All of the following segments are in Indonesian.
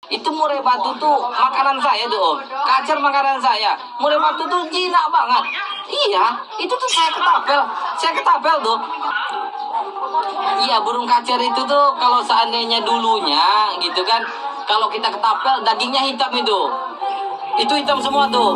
Itu murai batu tuh makanan saya tuh om. Kacer makanan saya. Murai batu tuh jinak banget. Iya, itu tuh saya ketapel. Saya ketapel tuh. Iya, burung kacer itu tuh kalau seandainya dulunya gitu kan, kalau kita ketapel dagingnya hitam itu. Itu hitam semua tuh.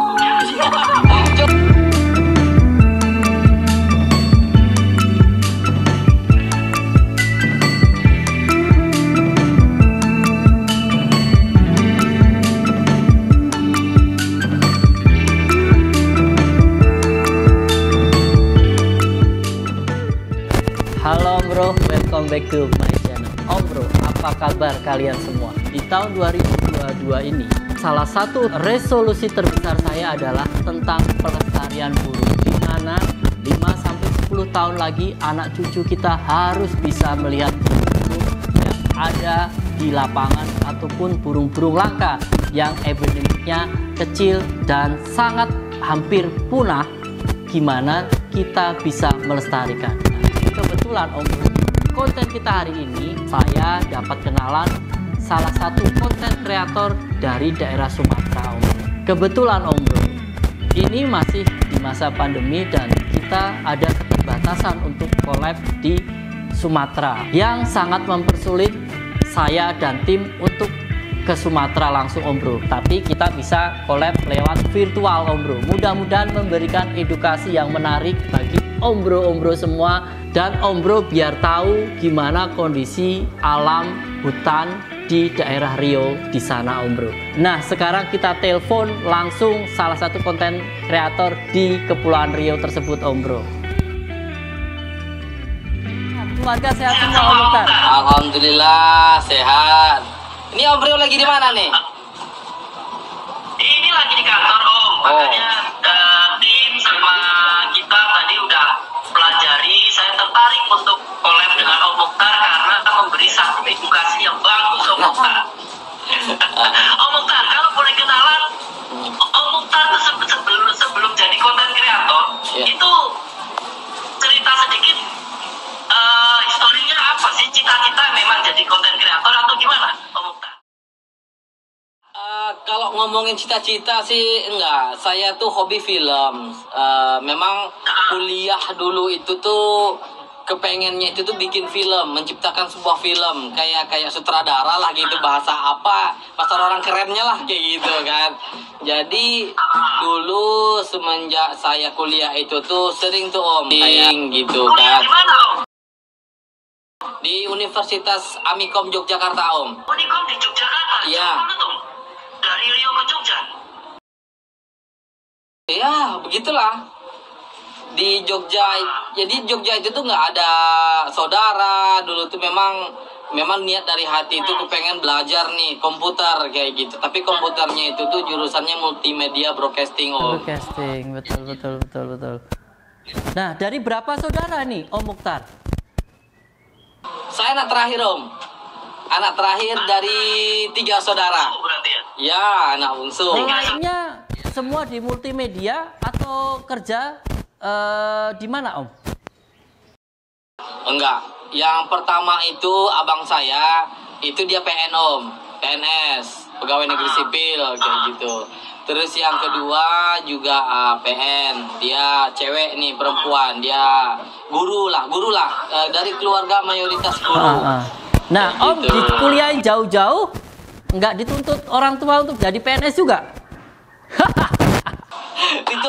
Halo bro, welcome back to my channel. Bro, apa kabar kalian semua? Di tahun 2022 ini, salah satu resolusi terbesar saya adalah tentang pelestarian burung, di mana 5-10 tahun lagi anak cucu kita harus bisa melihat burung yang ada di lapangan ataupun burung-burung langka yang endemiknya kecil dan sangat hampir punah. Gimana kita bisa melestarikan? Kebetulan Om Bro, konten kita hari ini saya dapat kenalan salah satu konten kreator dari daerah Sumatera Om Bro. Kebetulan Om Bro, ini masih di masa pandemi dan kita ada keterbatasan untuk collab di Sumatera yang sangat mempersulit saya dan tim untuk ke Sumatera langsung Om Bro. Tapi kita bisa collab lewat virtual Om Bro. Mudah-mudahan memberikan edukasi yang menarik bagi Om Bro semua, dan Om Bro biar tahu gimana kondisi alam hutan di daerah Riau di sana Om Bro. Nah, sekarang kita telepon langsung salah satu konten kreator di Kepulauan Riau tersebut Om Bro. Keluarga sehat semua Om Mukhtar? Alhamdulillah sehat. Ini Om Bro lagi di mana nih? Ini lagi di kantor Om. Makanya tim sama kita tadi udah pelajari. Saya tertarik untuk collab dengan Om Mukhtar karena memberi satu edukasi yang bagus Om Mukhtar. Om Mukhtar, kalau boleh kenalan, Om Mukhtar sebelum jadi konten kreator, itu cerita sedikit historinya apa sih? Cita-cita memang jadi konten kreator atau gimana Om Mukhtar? Kalau ngomongin cita-cita sih enggak, saya tuh hobi film. Memang kuliah dulu itu tuh kepengennya itu tuh bikin film, menciptakan sebuah film kayak sutradara lah gitu, bahasa orang kerennya lah kayak gitu kan. Jadi dulu semenjak saya kuliah itu tuh sering tuh Om kayak gitu kan. Di Universitas Amikom Yogyakarta Om. Amikom di Yogyakarta? Iya. Dari Riau ke Jogja? Ya, begitulah. Di Jogja, jadi Jogja itu tuh nggak ada saudara. Dulu tuh memang niat dari hati itu kepengen belajar nih komputer kayak gitu. Tapi komputernya itu tuh jurusannya multimedia broadcasting Om. Broadcasting, betul. Nah, dari berapa saudara nih Om Mukhtar? Saya anak terakhir Om. Anak terakhir dari 3 saudara. Ya, anak bungsu. Lainnya semua di multimedia atau kerja di mana Om? Enggak. Yang pertama itu abang saya, itu dia PN Om. PNS, pegawai negeri sipil kayak gitu. Terus yang kedua juga PN. Dia cewek nih, perempuan. Dia guru lah. Dari keluarga mayoritas guru. Nah, Om gitu. dikuliahin jauh-jauh, nggak dituntut orang tua untuk jadi PNS juga? Itu,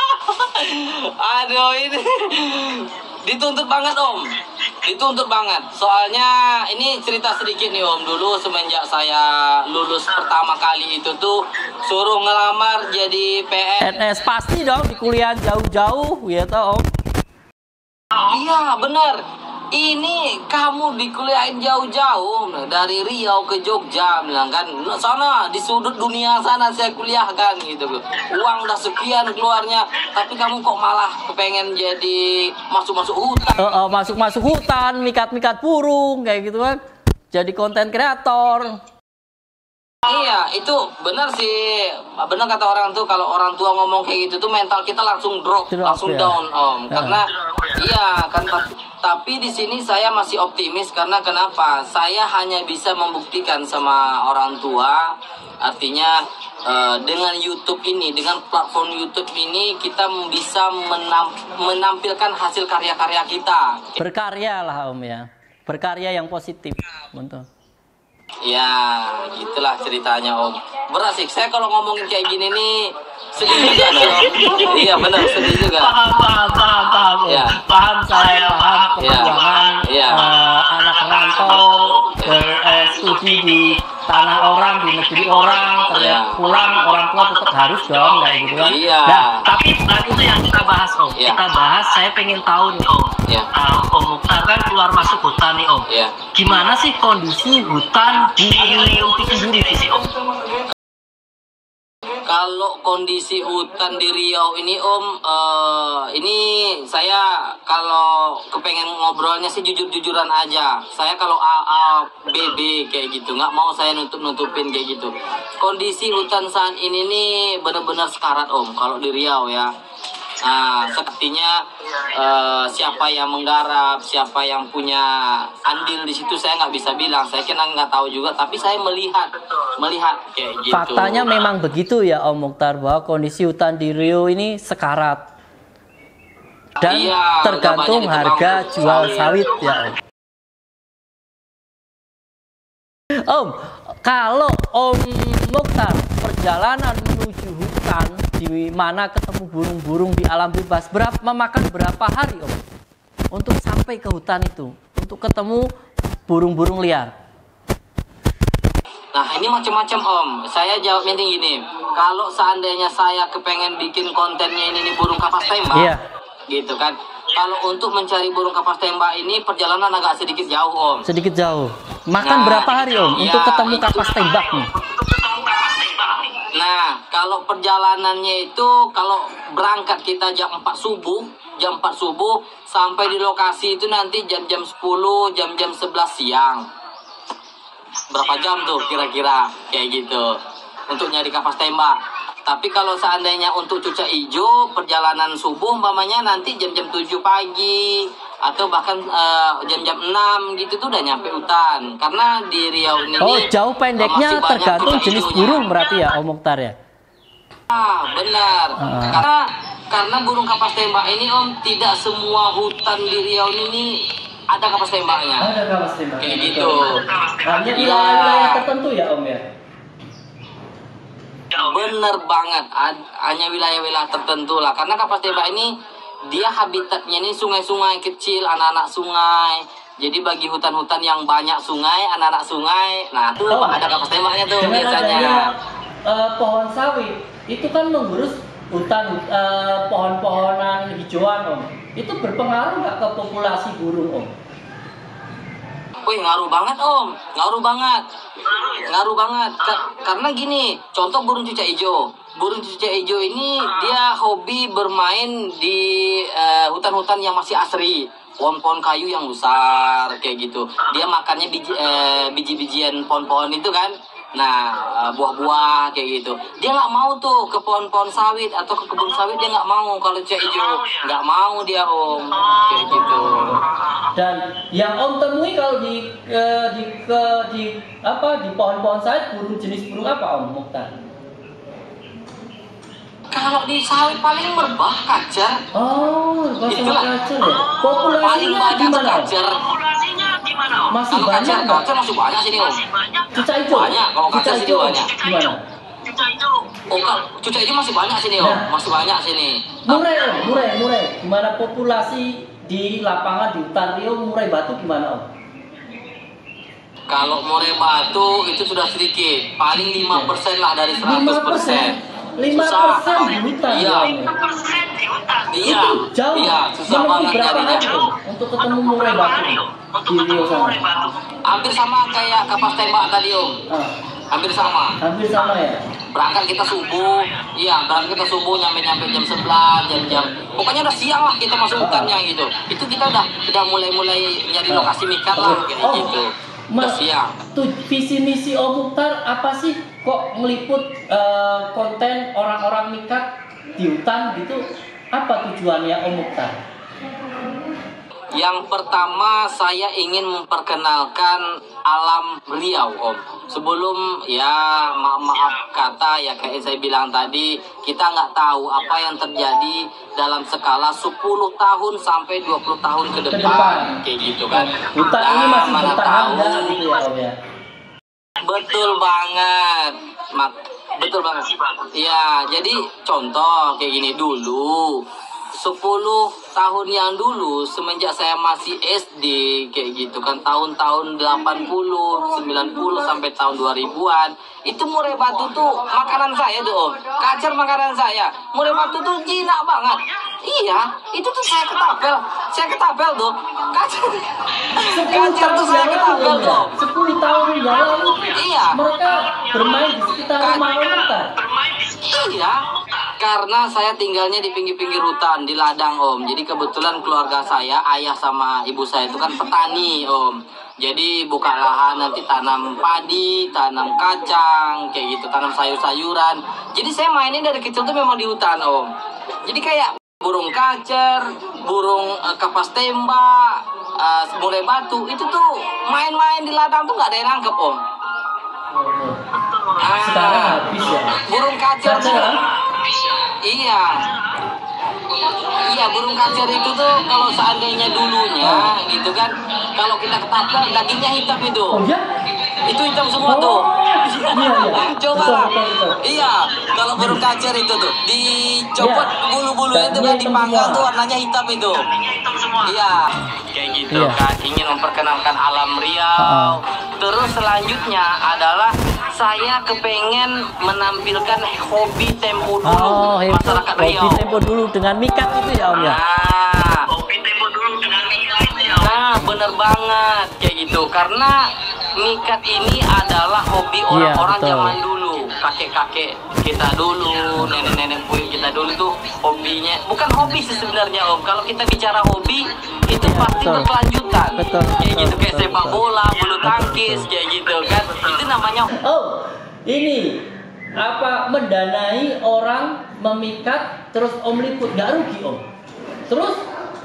aduh ini, dituntut banget Om, dituntut banget. Soalnya ini cerita sedikit nih Om, dulu semenjak saya lulus pertama kali itu tuh suruh ngelamar jadi PNS pasti dong dikuliahin jauh-jauh, ya toh Om? Iya bener. Ini kamu dikuliahin jauh-jauh dari Riau ke Jogja, bilang kan, sana di sudut dunia sana saya kuliahkan gitu. Uang udah sekian keluarnya, tapi kamu kok malah kepengen jadi masuk hutan. Masuk hutan, mikat burung kayak gitu kan. Jadi konten kreator. Iya, itu benar sih. Benar kata orang tuh, kalau orang tua ngomong kayak gitu tuh mental kita langsung drop, langsung ya. down, Om. Karena iya kan, tapi di sini saya masih optimis karena kenapa? Saya hanya bisa membuktikan sama orang tua, artinya dengan YouTube ini, dengan platform YouTube ini kita bisa menampilkan hasil karya-karya kita. Berkarya lah Om ya. Berkarya yang positif. Betul. Ya, gitulah ceritanya Om. Berat sih, saya kalau ngomongin kayak gini nih sedih juga sih Om. Iya benar, sedih juga. Paham. Ya. Paham saya, paham perjuangan Ya. anak rantau studi di tanah orang, di negeri orang, terlihat pulang orang tua tetap harus dong kayak gitu kan. Iya. Nah, tapi itu yang kita bahas Om. Iya. Kita bahas, saya pengen tahu nih Om. Iya. Om Mukhtar kan keluar masuk hutan nih Om. Iya. Gimana sih kondisi hutan di Riau itu sendiri sih Om? Kalau kondisi hutan di Riau ini Om, ini saya kalau kepengen ngobrolnya sih jujur-jujuran aja. Saya kalau AA, BB kayak gitu, nggak mau saya nutupin kayak gitu. Kondisi hutan saat ini nih benar-benar sekarat Om, kalau di Riau ya. Nah, sepertinya siapa yang menggarap, siapa yang punya andil di situ saya nggak bisa bilang. Saya kira nggak tahu juga, tapi saya melihat kayak gitu. Faktanya memang begitu ya Om Mukhtar, bahwa kondisi hutan di Riau ini sekarat. Dan Iya, tergantung udah banyak harga ditebang jual sawit ya Om. Om, kalau Om Mukhtar perjalanan menuju hutan di mana ketemu burung-burung di alam bebas, memakan berapa hari Om untuk sampai ke hutan itu, untuk ketemu burung-burung liar? Nah ini macam-macam Om. Saya jawabnya gini. Kalau seandainya saya kepengen bikin kontennya ini nih burung kapas tembak, Iya. gitu kan. Kalau untuk mencari burung kapas tembak ini perjalanan agak sedikit jauh Om. Sedikit jauh. Makan Nah, berapa hari Om iya, untuk ketemu itu. kapas tembak nih? Nah kalau perjalanannya itu, kalau berangkat kita jam 4 subuh sampai di lokasi itu nanti jam-jam 10, jam-jam 11 siang. Berapa jam tuh kira-kira kayak gitu untuk nyari kapas tembak. Tapi kalau seandainya untuk cucak hijau, perjalanan subuh umpamanya nanti jam-jam 7 pagi atau bahkan jam-jam 6 gitu tuh udah nyampe hutan. Karena di Riau ini Oh, jauh pendeknya masih banyak tergantung cucak jenis hijaunya. burung berarti ya Om Mukhtar ya? Benar. Karena burung kapas tembak ini Om, tidak semua hutan di Riau ini ada kapas tembaknya. Ada kapas tembak. Kayak gitu. Hanya Iya. wilayah-wilayah tertentu ya Om ya? Bener banget, hanya wilayah-wilayah tertentu lah. Karena kapas tembak ini dia habitatnya ini sungai-sungai kecil, anak-anak sungai. Jadi bagi hutan-hutan yang banyak sungai, anak-anak sungai, nah tuh ada kapas tembaknya tuh Dengan biasanya. adanya pohon sawit itu kan mengurus hutan, pohon-pohonan hijauan Om. Itu berpengaruh nggak ke populasi burung Om? Wih, ngaruh banget Om, ngaruh banget. Karena gini, contoh burung cucak hijau. Burung cucak hijau ini dia hobi bermain di hutan-hutan yang masih asri, pohon-pohon kayu yang besar kayak gitu. Dia makannya biji-bijian pohon-pohon itu kan. Nah, buah-buah kayak gitu. Dia nggak mau tuh ke pohon-pohon sawit atau ke kebun sawit, dia nggak mau kalau cucak hijau. Nggak mau dia Om, kayak gitu. Dan yang Om temui kalau di pohon-pohon sawit, jenis burung apa Om Mukhtar? Kalau di sawit paling merbah, kacer. Oh, Itulah. kacer ya. Paling Populasinya banyak di tuh mana? Om? kacer. Masih Kalau banyak nggak? kacer masih banyak sini Om. Cucak hijau. Banyak, kalau kacer Cucak sini hijau banyak. gimana? Oh, cucak hijau masih banyak sini Om, Nah. masih banyak sini. Murai Om, murai. Gimana populasi di lapangan di hutan Riau, murai batu gimana Om? Kalau murai batu itu sudah sedikit, paling 5% lah dari 100%. 5% di hutan. Iya. ya, Om? Iya, Itu jauh. iya, susah Menempuh banget berapa nyarinya. hari Om untuk ketemu murai batu di Riau sana? Hampir sama kayak kapas tembak tadi Om, Ah, hampir sama. hampir sama ya. Berangkat kita subuh, nyampe jam 11, jam pokoknya udah siang lah kita masuk hutannya gitu. Itu kita udah mulai nyari lokasi mikat lah kayak Oh, gitu. siang. Visi misi Om Mukhtar apa sih? Kok meliput konten orang-orang mikat di hutan gitu? Apa tujuannya Om Mukhtar? Yang pertama saya ingin memperkenalkan alam Riau, Om. Sebelum ya maaf kata ya kayak saya bilang tadi, kita nggak tahu apa yang terjadi dalam skala 10 tahun sampai 20 tahun ke depan. Kayak gitu kan. Hutan ini masih bertahan gitu ya Om ya. Betul banget. Betul banget. Iya, jadi contoh kayak gini dulu. 10 tahun yang dulu semenjak saya masih SD kayak gitu kan, tahun-tahun 80, 90 sampai tahun 2000-an, itu murai batu tuh makanan saya tuh Om. Kacer makanan saya. Murai batu tuh jinak banget. Iya, itu tuh saya ketapel tuh. Kacer tuh saya ketapel tuh. 10 tahun yang lalu Iya. mereka bermain di sekitar rumah Om Mukhtar. Iya, karena saya tinggalnya di pinggir-pinggir hutan, di ladang Om. Jadi kebetulan keluarga saya, ayah sama ibu saya itu kan petani Om. Jadi buka lahan, nanti tanam padi, tanam kacang, kayak gitu, tanam sayur-sayuran. Jadi saya mainnya dari kecil tuh memang di hutan Om. Jadi kayak burung kacer, burung kapas tembak, murai batu, itu tuh main-main di ladang tuh nggak ada yang nangkep Om. Sekarang habis ya. Burung kacer tuh. Iya. Iya, burung kacer itu tuh kalau seandainya dulunya gitu kan, kalau kita ketapel dagingnya hitam itu. Oh ya? Itu hitam semua tuh. Iya. Coba lah. Betul. Iya, kalau burung kacer itu tuh dicopot bulu-bulunya itu kan, dipanggang tuh warnanya hitam itu. Iya, kayak gitu Iya. kan, ingin memperkenalkan alam Riau. Terus selanjutnya adalah saya kepengen menampilkan hobi tempo dulu Oh, masyarakat Riau. hobi tempo dulu dengan mikat itu ya Om ya. Hobi tempo dulu dengan mikat itu ya. Nah, bener banget kayak gitu. Karena mikat ini adalah hobi orang-orang betul. zaman dulu, kakek-kakek kita dulu, nenek-nenek buyut kita dulu tuh hobinya. Bukan hobi sih sebenarnya Om. Kalau kita bicara hobi itu pasti betul. berkelanjutan. Betul, Kayak gitu, kayak betul, sepak betul. bola, bulu tangkis, kayak gitu kan. Itu namanya Oh, ini apa mendanai orang memikat terus Om liput, nggak rugi Om? Terus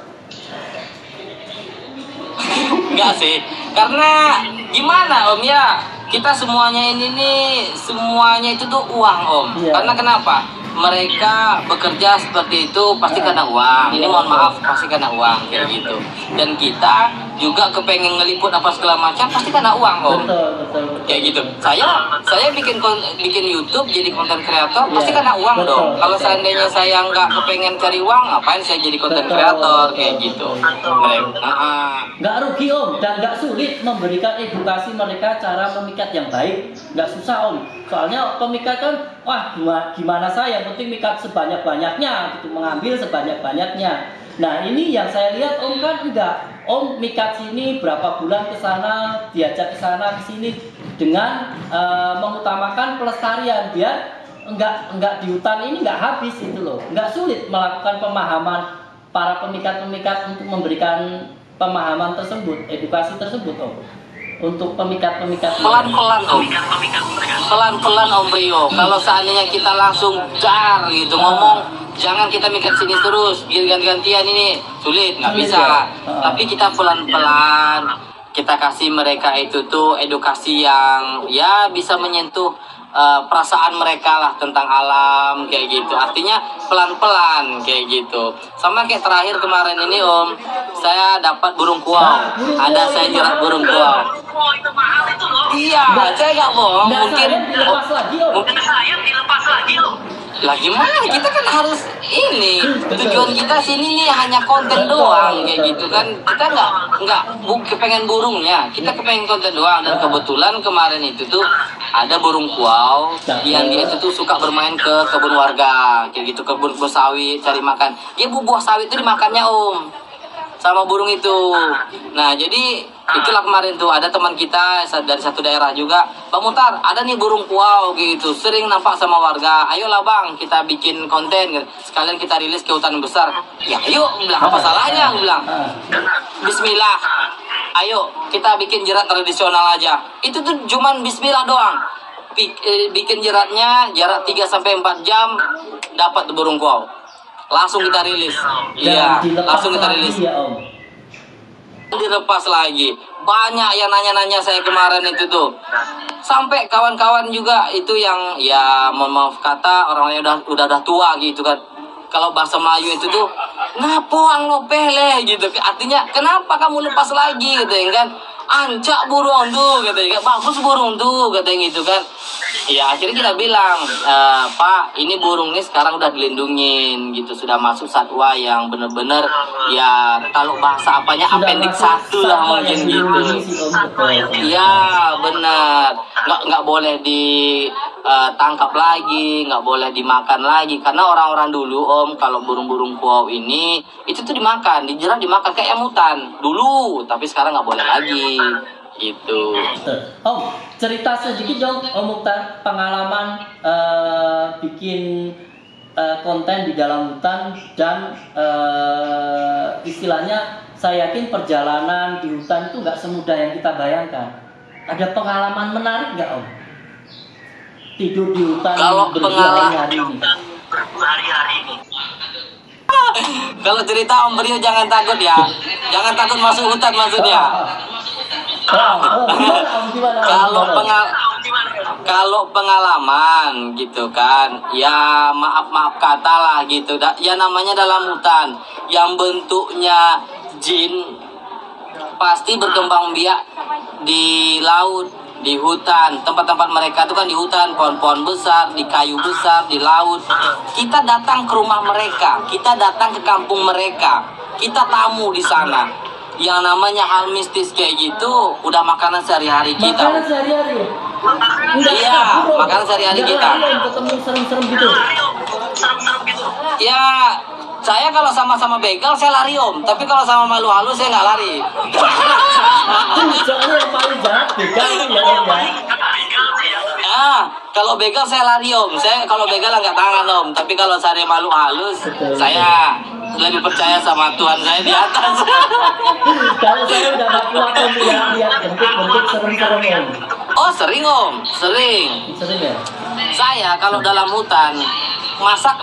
enggak sih, karena gimana Om ya, kita semuanya ini nih, semuanya itu tuh uang Om. Iya. Karena kenapa? Mereka bekerja seperti itu pasti karena uang. Ini mohon maaf, pasti karena uang kayak gitu. Dan kita juga kepengen ngeliput apa segala macam pasti karena uang Om. betul. Kayak gitu. Saya bikin YouTube jadi konten kreator pasti Iya, karena uang betul, dong. Kalau betul. seandainya saya nggak kepengen cari uang, ngapain saya jadi konten Betul, kreator betul, kayak gitu. betul. Nggak rugi Om dan nggak sulit memberikan edukasi mereka cara memikat yang baik, nggak susah Om. Soalnya pemikat kan, wah gimana saya, yang penting mikat sebanyak-banyaknya, gitu, mengambil sebanyak-banyaknya. Nah ini yang saya lihat Om kan enggak, Om mikat sini berapa bulan ke sana, diajak ke sana ke sini dengan mengutamakan pelestarian, biar enggak di hutan ini enggak habis itu loh, enggak sulit melakukan pemahaman para pemikat-pemikat untuk memberikan pemahaman tersebut, edukasi tersebut Om. Untuk pemikat-pemikat Pelan-pelan Om. Pelan-pelan Om Rio. Kalau seandainya kita langsung dar gitu ngomong, jangan kita mikat sini terus, ganti-gantian ini sulit, nggak Sulit, bisa. ya? Tapi kita pelan-pelan, kita kasih mereka itu tuh edukasi yang ya bisa menyentuh perasaan mereka lah tentang alam kayak gitu. Artinya pelan-pelan kayak gitu. Sama kayak terakhir kemarin ini Om, saya dapat burung kuau. Ada saya jerat burung kuau. Oh, itu mahal itu loh. Iya, saya nggak bohong. Nggak, Mungkin saya dilepas lagi Om. mungkin Sayap dilepas lagi loh. lah gimana, kita kan harus ini, tujuan kita sini nih hanya konten doang kayak gitu kan. Kita nggak kepengen burungnya, kita kepengen konten doang. Dan kebetulan kemarin itu tuh ada burung kuau yang dia itu tuh suka bermain ke kebun warga kayak gitu, kebun sawit cari makan. Dia buah sawit itu dimakannya Om sama burung itu. Nah jadi itulah kemarin tuh ada teman kita dari satu daerah juga, Bang Mukhtar ada nih burung kuau gitu, sering nampak sama warga, ayolah Bang kita bikin konten gitu. Sekalian kita rilis ke hutan besar. Ya ayo, bilang apa salahnya, aku bilang Bismillah. Ayo kita bikin jerat tradisional aja. Itu tuh cuman bismillah doang. Bikin jeratnya jarak 3-4 jam dapat burung kuau. Langsung kita rilis. Iya, langsung kita rilis. Ya, Om. Dilepas lagi. Banyak yang nanya-nanya saya kemarin itu tuh. Sampai kawan-kawan juga itu yang ya mohon maaf kata orang yang udah tua gitu kan. Kalau bahasa Melayu itu tuh ngapoang lo pele gitu. Artinya kenapa kamu lepas lagi gitu ya kan. Ancak burung tuh katanya, bagus burung tuh katanya gitu kan. Ya akhirnya kita bilang, Pak ini burung ini sekarang udah dilindungin gitu, sudah masuk satwa yang bener-bener ya kalau bahasa apanya appendix 1 lah mungkin gitu. Iya benar, nggak boleh ditangkap lagi, nggak boleh dimakan lagi karena orang-orang dulu Om kalau burung-burung kuau ini itu tuh dimakan, dijerat dimakan kayak emutan dulu, tapi sekarang nggak boleh lagi. Gitu. Om, cerita sedikit dong Om Mukhtar pengalaman bikin konten di dalam hutan dan istilahnya saya yakin perjalanan di hutan itu nggak semudah yang kita bayangkan. Ada pengalaman menarik nggak Om? Tidur di hutan Kalau berhari-hari ini. Kalau cerita Om Brio jangan takut ya, jangan takut masuk hutan maksudnya. Kalau pengalaman gitu kan, ya maaf kata lah gitu. Ya namanya dalam hutan, yang bentuknya jin pasti berkembang biak di laut, di hutan. Tempat-tempat mereka itu kan di hutan, pohon-pohon besar, di kayu besar, di laut. Kita datang ke rumah mereka, kita datang ke kampung mereka, kita tamu di sana. Yang namanya hal mistis kayak gitu udah makanan sehari-hari kita. Makanan sehari-hari. Iya, makanan sehari-hari kita. Ketemu serem-serem gitu. Ya, saya kalau sama-sama begal saya lari Om, tapi kalau sama malu halus saya nggak lari. Soalnya yang paling jahat begal ya Om ya. Kalau begal saya lari Om. Saya kalau begal nggak tangan Om, tapi kalau saya malu halus, saya lebih percaya sama Tuhan saya di atas. Kalau saya udah gak kuat Om lihat bentuk-bentuk serem-serem Om. Oh sering Om, sering. Sering ya? Saya kalau dalam hutan masak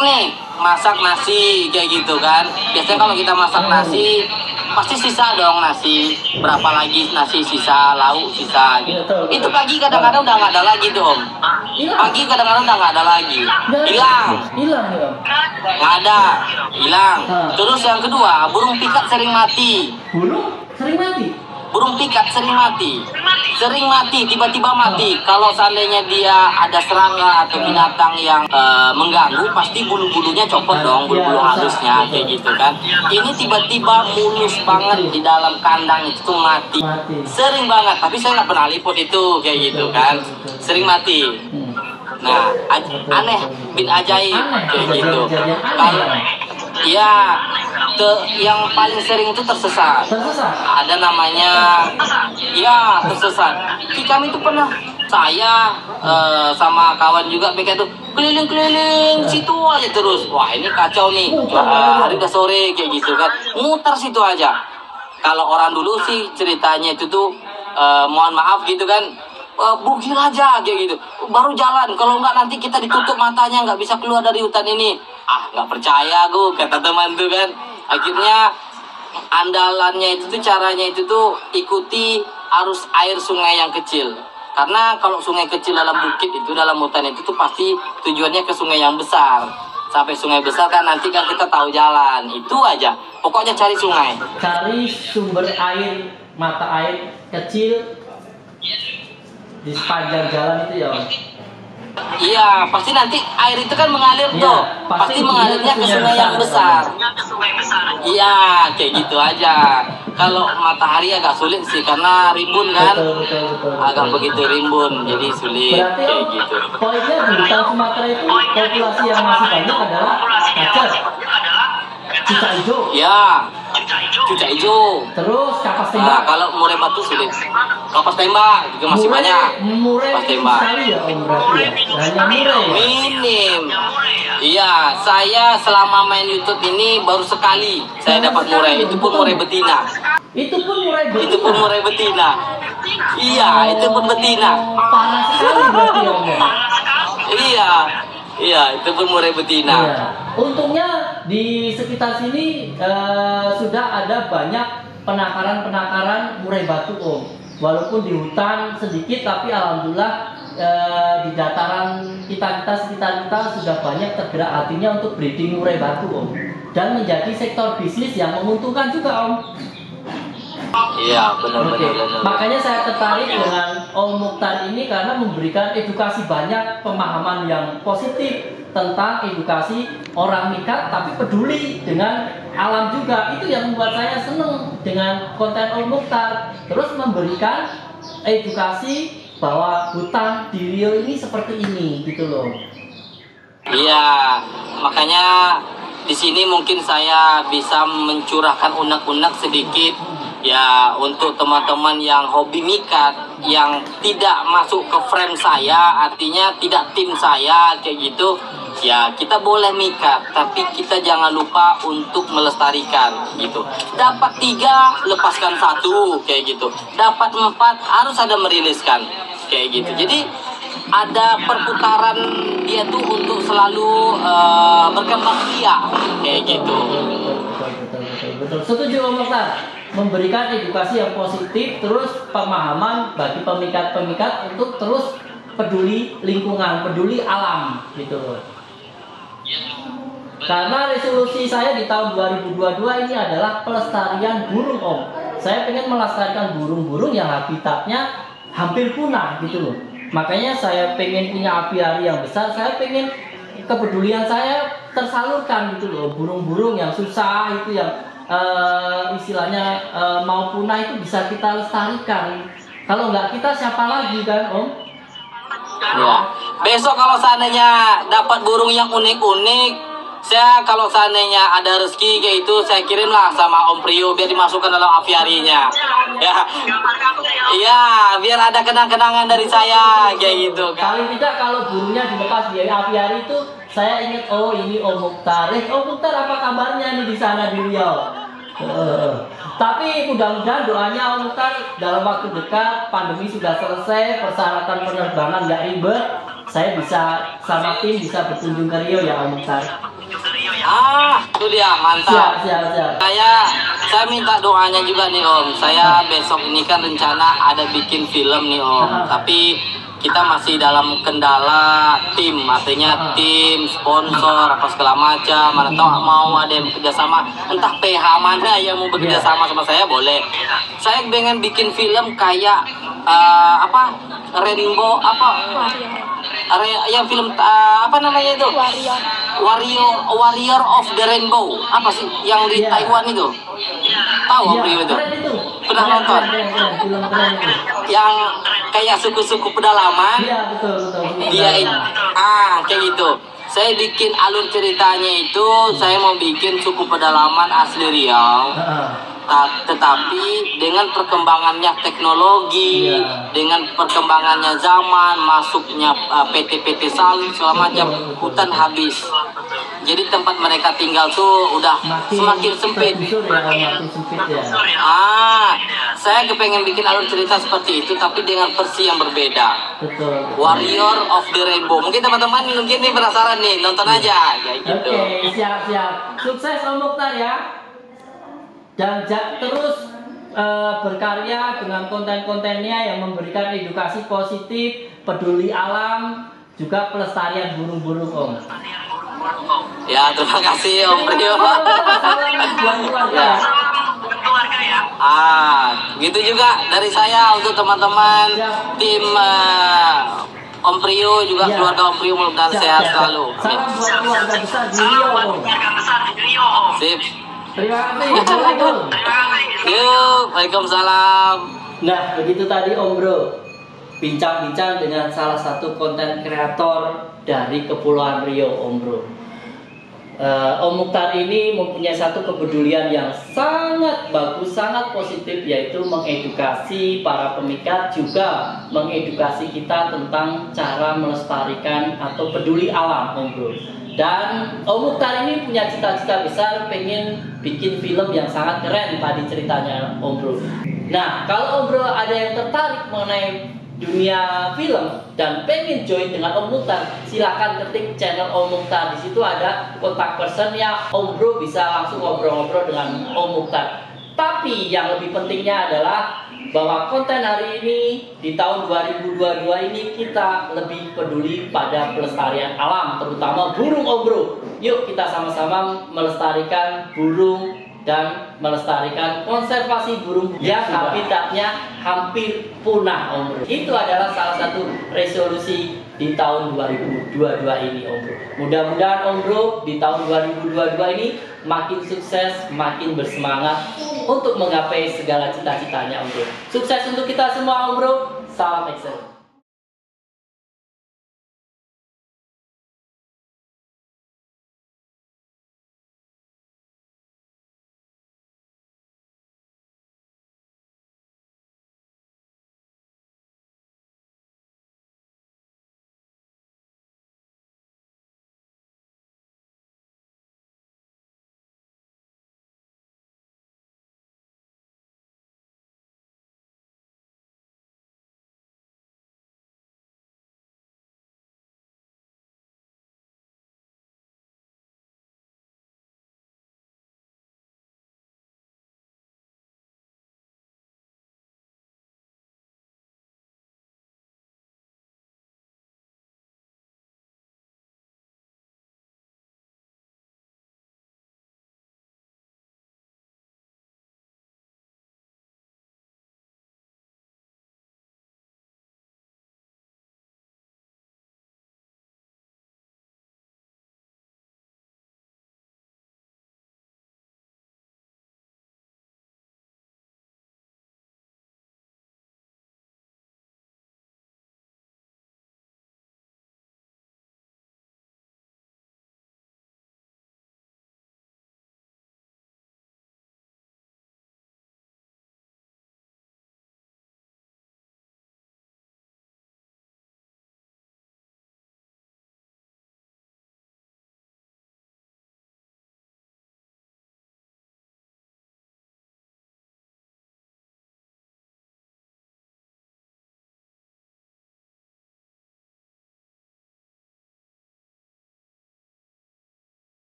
nasi kayak gitu kan. Biasanya kalau kita masak nasi pasti sisa dong nasi. Berapa lagi nasi sisa, lauk sisa gitu. Itu pagi kadang-kadang udah nggak ada lagi tuh Om. Pagi kadang-kadang udah nggak ada lagi. Hilang ya Om? nggak ada, hilang. Terus yang kedua, burung pikat sering mati. Burung sering mati? Burung pikat sering mati, tiba-tiba mati. Kalau seandainya dia ada serangga atau binatang yang mengganggu, pasti bulu-bulunya copot dong, bulu-bulu halusnya kayak gitu kan. Ini tiba-tiba mulus banget di dalam kandang itu tuh mati. Sering banget, tapi saya nggak pernah liput itu kayak gitu kan. Sering mati. Nah, aneh, bin ajaib kayak gitu. Kalau ya, yang paling sering itu tersesat. Ada namanya, ya tersesat. Kami itu pernah, saya sama kawan juga mereka tuh keliling-keliling situ aja terus. Wah ini kacau nih, hari udah sore kayak gitu kan, muter situ aja. Kalau orang dulu sih ceritanya itu tuh, mohon maaf gitu kan, bugil aja kayak gitu, baru jalan. Kalau nggak nanti kita ditutup matanya, nggak bisa keluar dari hutan ini. Nggak percaya gue, kata teman tuh kan. Akhirnya andalannya itu tuh, caranya itu tuh ikuti arus air sungai yang kecil. Karena kalau sungai kecil dalam bukit itu, dalam hutan itu tuh pasti tujuannya ke sungai yang besar. Sampai sungai besar kan nanti kan kita tahu jalan. Itu aja, pokoknya cari sungai. Cari sumber air, mata air kecil di sepanjang jalan itu ya Om? Iya, pasti nanti air itu kan mengalir tuh. Pasti mengalirnya ke sungai yang besar. Iya, kayak gitu aja. Kalau matahari agak sulit sih karena rimbun kan. Betul. Agak begitu rimbun, jadi sulit. Berarti Kayak gitu. poinnya di hutan Sumatera itu populasi yang masih banyak adalah kacer, cicak hijau. Ya, cucak hijau. Terus kapas tembak. Kalau murai batu sulit. Kapas tembak juga masih banyak. Murai Kapas tembak. sekali ya Om berarti ya. Hanya murai. Minim. Iya, saya selama main YouTube ini baru sekali saya dapat murai. Itu pun murai betina. Itu pun murai betina. Itu pun murai betina. Iya, itu pun betina. Parah sekali berarti Om ya. Iya, iya, itu pun murai betina. Iya. Untungnya di sekitar sini sudah ada banyak penangkaran murai batu Om. Walaupun di hutan sedikit, tapi alhamdulillah di dataran kita sekitar kita sudah banyak tergerak hatinya untuk breeding murai batu Om. Dan menjadi sektor bisnis yang menguntungkan juga Om. Iya, benar-benar. Makanya saya tertarik dengan Om Mukhtar ini karena memberikan edukasi banyak pemahaman yang positif tentang edukasi orang mikat tapi peduli dengan alam juga. Itu yang membuat saya senang dengan konten Om Mukhtar. Terus memberikan edukasi bahwa hutan di Riau ini seperti ini gitu loh. Iya, makanya di sini mungkin saya bisa mencurahkan unek-unek sedikit. Ya, untuk teman-teman yang hobi mikat, yang tidak masuk ke frame saya, artinya tidak tim saya, kayak gitu. Ya, kita boleh mikat, tapi kita jangan lupa untuk melestarikan, gitu. Dapat 3, lepaskan 1, kayak gitu. Dapat 4, harus ada meriliskan, kayak gitu. Jadi, ada perputaran dia tuh untuk selalu berkembang biak, kayak gitu. Betul. Setuju Om Mukhtar. Memberikan edukasi yang positif, terus pemahaman bagi pemikat-pemikat untuk terus peduli lingkungan, peduli alam, gitu loh. Karena resolusi saya di tahun 2022 ini adalah pelestarian burung Om. Saya pengen melestarikan burung-burung yang habitatnya hampir punah, gitu loh. Makanya saya pengen punya apiari yang besar. Saya pengen kepedulian saya tersalurkan, gitu loh. Burung-burung yang susah itu yang istilahnya mau punah itu bisa kita lestarikan. Kalau nggak kita siapa lagi kan Om? Ya. Besok kalau seandainya dapat burung yang unik-unik, saya kalau seandainya ada rezeki kayak itu, saya kirimlah sama Om Prio biar dimasukkan dalam aviarinya. Ya, iya, biar ada kenang-kenangan dari saya kayak gitu kan. Paling tidak kalau burungnya dilepas di aviari itu, saya ingat oh ini Om Mukhtar. Om Mukhtar apa kabarnya nih di sana di Riau? Tapi mudah-mudahan doanya Om Mukhtar dalam waktu dekat pandemi sudah selesai, persyaratan penerbangan nggak ribet, saya bisa sama tim bisa berkunjung ke Riau ya Om Mukhtar. Itu dia, mantap. Siap. Saya minta doanya juga nih Om. Saya besok ini kan rencana ada bikin film nih Om. Tapi kita masih dalam kendala tim, artinya tim, sponsor, apa segala macam. Mana tahu mau ada yang bekerja sama, entah PH mana yang mau bekerja sama saya boleh. Saya pengen bikin film kayak Rainbow yang film apa namanya itu? Warrior of the Rainbow. Apa sih yang di Taiwan itu? Tahu apa itu? Pernah nonton? Yang kayak suku-suku pedalaman. Iya, betul. Dia kayak gitu. Saya bikin alur ceritanya itu, saya mau bikin suku pedalaman asli Riau. Tetapi dengan perkembangannya teknologi, dengan perkembangannya zaman, masuknya PT-PT sawit segala macam, hutan habis. Jadi tempat mereka tinggal tuh udah semakin sempit. Saya kepengen bikin alur cerita seperti itu, tapi dengan versi yang berbeda. Betul. Warrior of the Rainbow. Mungkin teman-teman mungkin nih penasaran nih, nonton aja kayak gitu. Oke, siap. Sukses Om Mukhtar ya. Dan terus berkarya dengan konten-kontennya yang memberikan edukasi positif, peduli alam, juga pelestarian burung-burung Om. Ya, terima kasih Om Prio. Gitu juga dari saya untuk teman-teman tim Om Prio juga keluarga Om Prio mudah-mudahan sehat selalu. Salam buat keluarga besar di Riau Om. Sip. Terima kasih. Assalamualaikum. Yuk, waalaikumsalam. Nah, begitu tadi Om Bro. Bincang-bincang dengan salah satu konten kreator dari Kepulauan Riau Om Bro. Om Mukhtar ini mempunyai satu kepedulian yang sangat bagus, sangat positif, yaitu mengedukasi para pemikat, juga mengedukasi kita tentang cara melestarikan atau peduli alam, Om Bro. Dan Om Mukhtar ini punya cita-cita besar, pengen bikin film yang sangat keren tadi ceritanya, Om Bro. Nah, kalau Om Bro ada yang tertarik mengenai dunia film dan pengen join dengan Om Mukhtar, silakan ketik channel Om Mukhtar. Di situ ada kontak person yang Om Bro bisa langsung ngobrol-ngobrol dengan Om Mukhtar. Tapi yang lebih pentingnya adalah bahwa konten hari ini di tahun 2022 ini kita lebih peduli pada pelestarian alam, terutama burung, Om Bro. Yuk kita sama-sama melestarikan burung dan melestarikan konservasi burung yang habitatnya hampir punah, Om Bro. Itu adalah salah satu resolusi di tahun 2022 ini, Om Bro. Mudah-mudahan Om Bro di tahun 2022 ini makin sukses, makin bersemangat untuk menggapai segala cita-citanya, Om Bro. Sukses untuk kita semua, Om Bro. Salam Excel.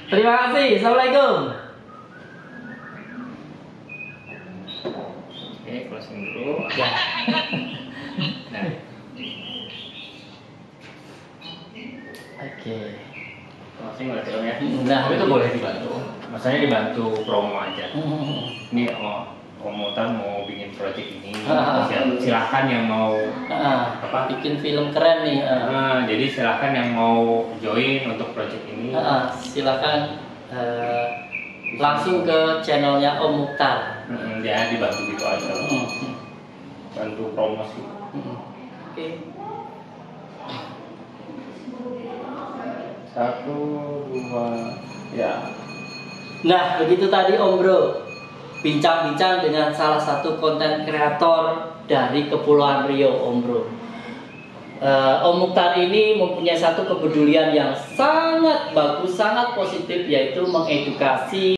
Terima kasih. Assalamualaikum. Oke, closing dulu. Ya. Nah, Oke. closing berarti Om ya. Nah, Tapi itu boleh dibantu. Maksudnya dibantu promo aja. Hmm. Ini Om Mukhtar mau bikin project ini, Ah. silahkan yang mau apa? Bikin film keren nih. Jadi silahkan yang mau join untuk project ini. Silakan langsung ke channelnya Om Mukhtar. Ya dibantu gitu aja, Hmm. bantu promosi. Oke. 1, 2, ya. Nah, begitu tadi Om Bro. Bincang-bincang dengan salah satu konten kreator dari Kepulauan Riau, Om Bro. Om Mukhtar ini mempunyai satu kepedulian yang sangat bagus, sangat positif, yaitu mengedukasi